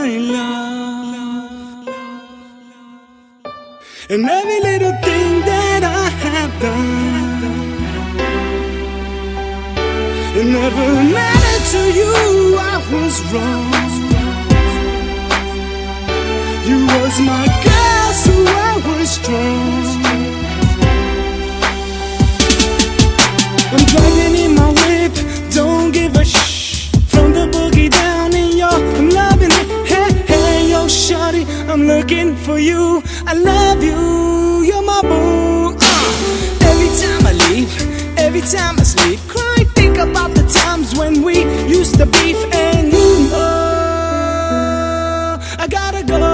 I love, and every little thing that I have done. It never mattered to you I was wrong. You was my girl, so I was strong. I'm driving in my whip, don't give a shh. From the boogie down in your, I'm loving it. Hey, hey, yo, shawty, I'm looking for you. I love you, you're my boo. Every time I leave, every time I sleep, cry, think about the times when we used to beef. And you know I gotta go.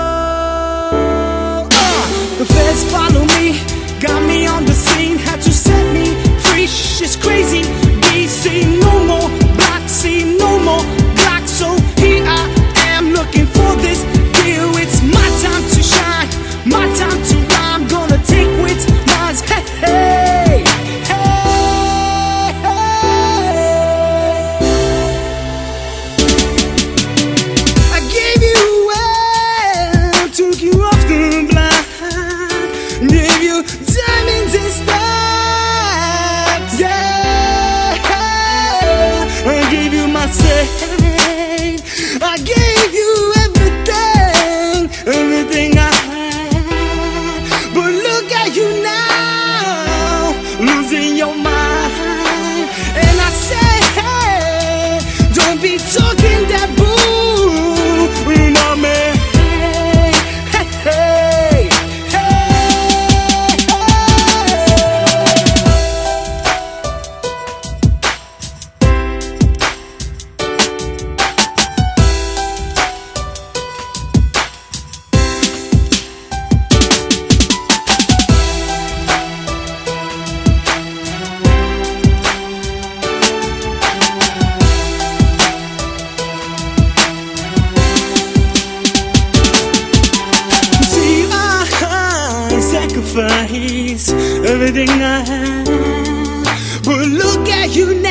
The feds follow me, got me on the scene, had to set me free. It's crazy, BC, no more black, see, no more black. So here I am looking for this deal. It's my time to shine, my time to rhyme. Gonna take what's mine. Hey, hey, hey, hey. I gave you away, took you off the blind, gave you diamonds and stars. Yeah, I gave you my say, I gave you everything, everything I had. But look at you now, losing your mind. And I say, hey, don't be talking that boo, no man. Hey, hey, sacrifice everything I had, but look at you now,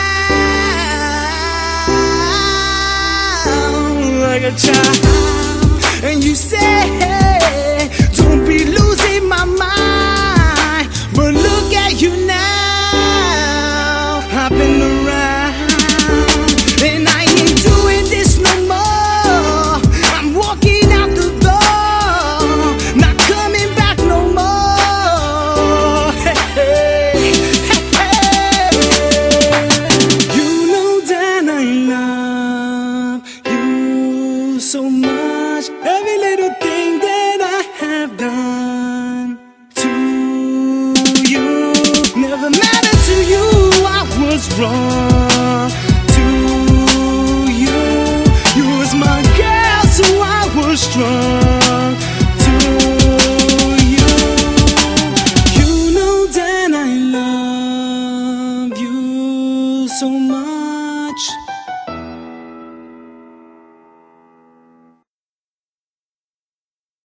like a child. And you say, hey, don't be losing my mind. But look at you now, hopping around, and I ain't doing this no more. I'm walking out the door, not coming back no more. Hey, hey, hey, hey. You know that I love you so much. Every little thing that I have done to you never mattered to you. I was wrong to you. You was my girl, so I was strong to you. You know that I love you so much.